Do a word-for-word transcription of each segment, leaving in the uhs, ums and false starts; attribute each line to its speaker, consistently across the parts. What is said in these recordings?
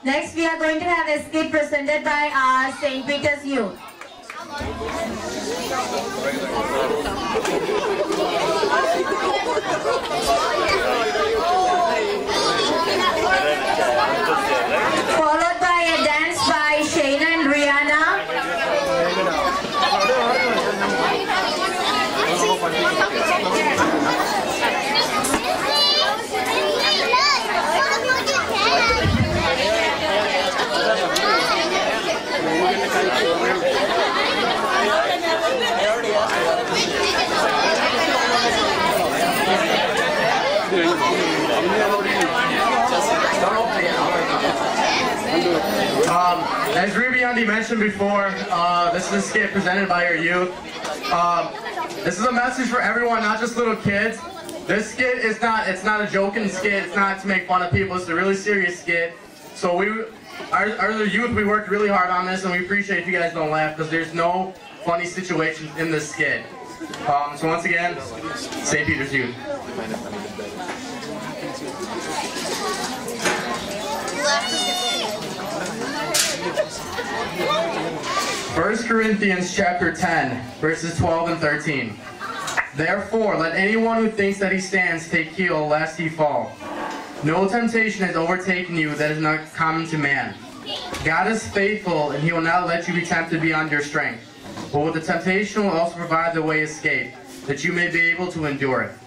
Speaker 1: Next, we are going to have a skit presented by our Saint Peter's Youth. Followed by a dance by Shayna and Rihanna.
Speaker 2: Um, as Rubiandi mentioned before, uh, this is a skit presented by your youth. Um, this is a message for everyone, not just little kids. This skit is not, it's not a joking skit, it's not to make fun of people, it's a really serious skit. So we, our, our youth, we worked really hard on this, and we appreciate if you guys don't laugh, because there's no funny situations in this skit. Um, so once again, Saint Peter's Youth. First Corinthians chapter ten, verses twelve and thirteen. Therefore, let anyone who thinks that he stands take heed lest he fall. No temptation has overtaken you that is not common to man. God is faithful, and he will not let you be tempted beyond your strength. But with the temptation will also provide the way of escape, that you may be able to endure it.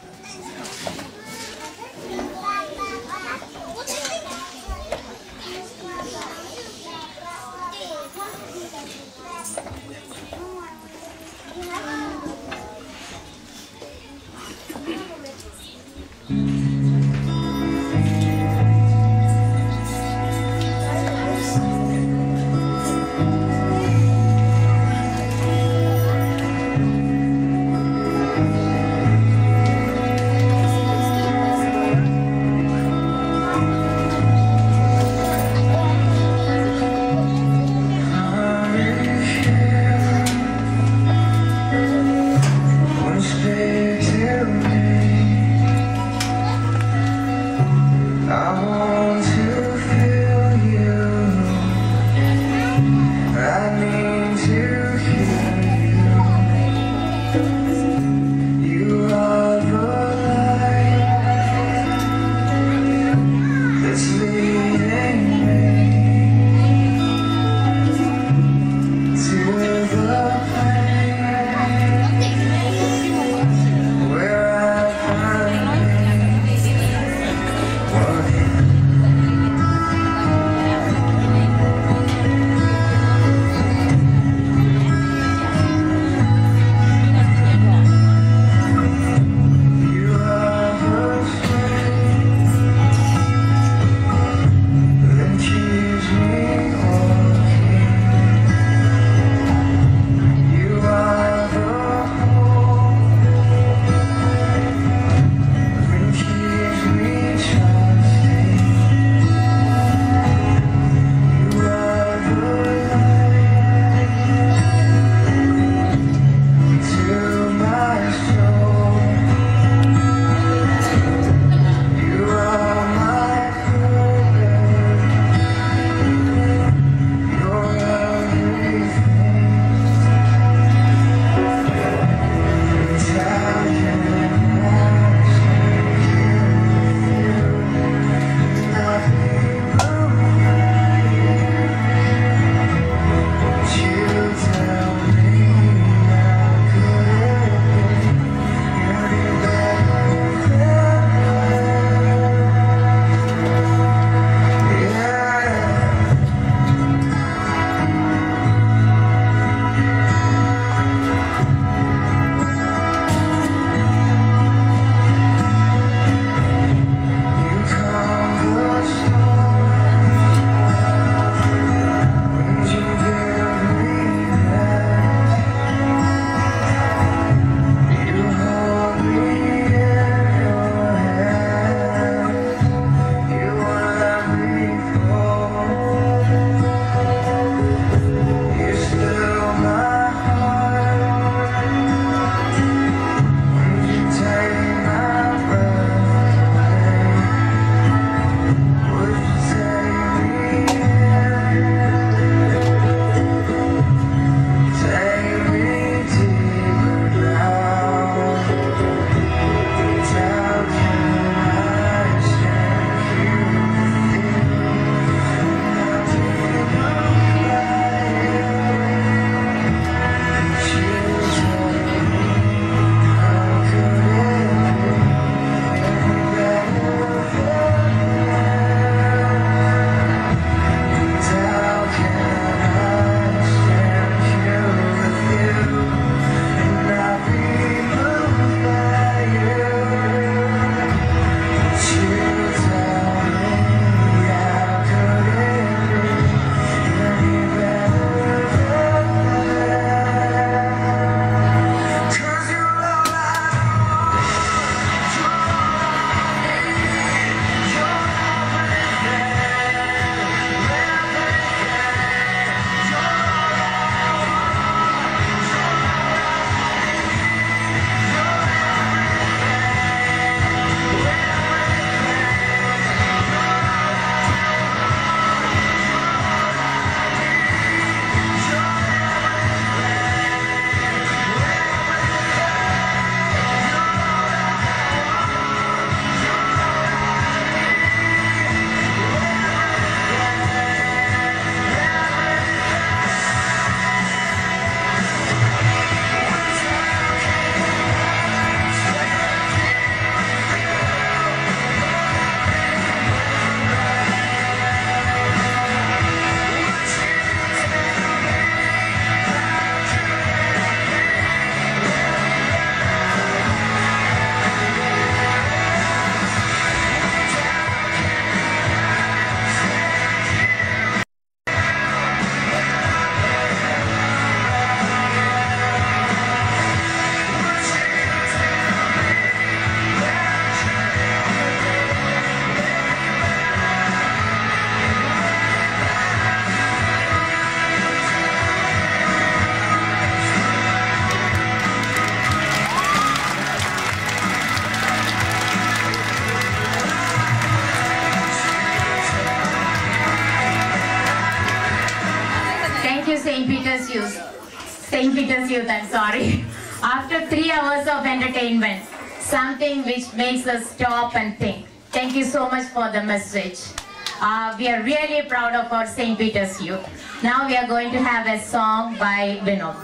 Speaker 1: Saint Peter's Youth, I'm sorry. After three hours of entertainment, something which makes us stop and think. Thank you so much for the message. Uh, we are really proud of our Saint Peter's Youth. Now we are going to have a song by Vinod.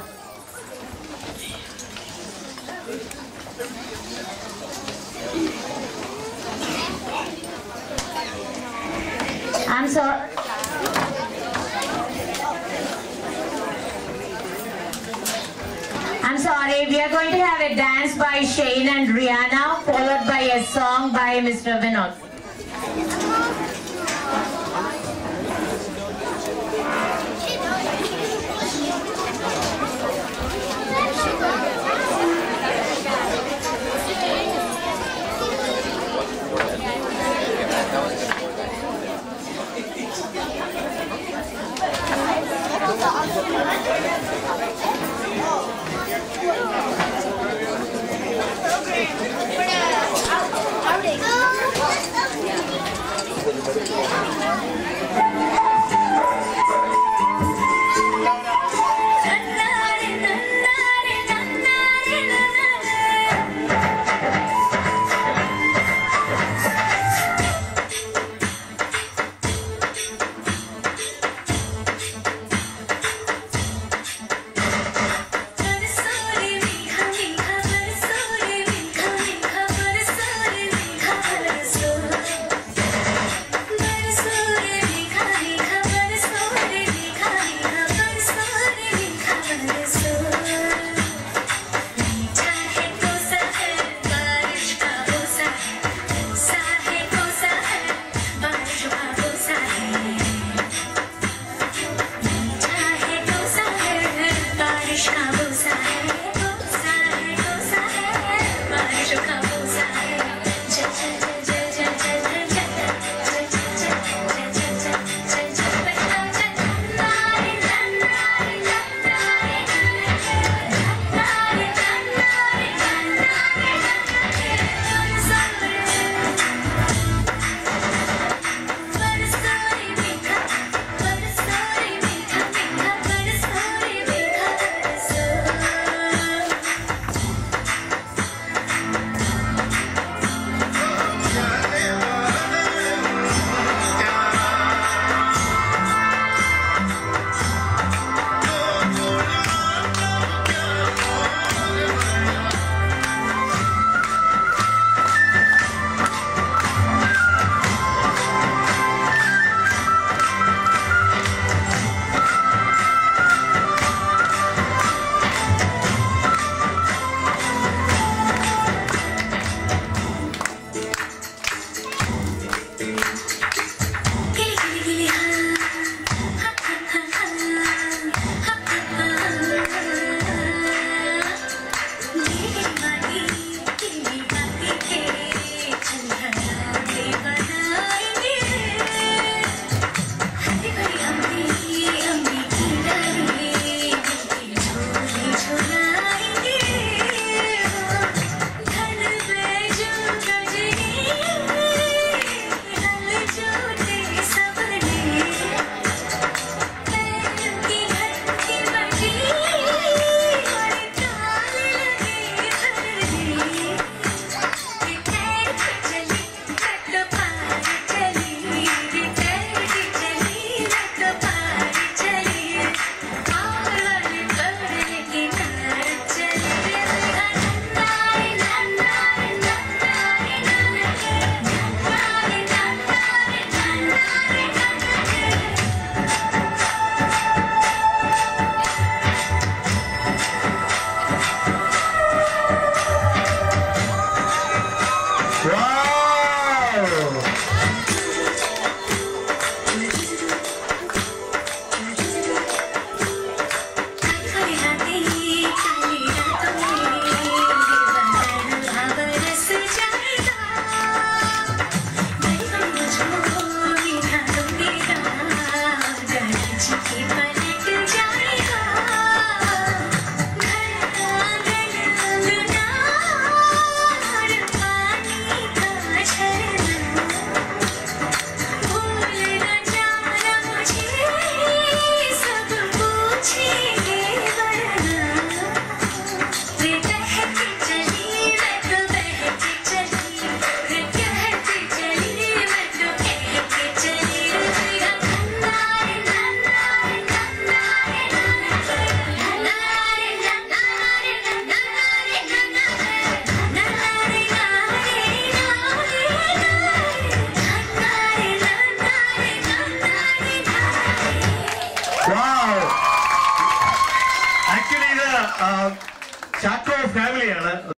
Speaker 1: I'm sorry. I'm sorry, we are going to have a dance by Shane and Rihanna, followed by a song by Mister Vinod.
Speaker 3: Wow. Actually, the uh, Chaco family.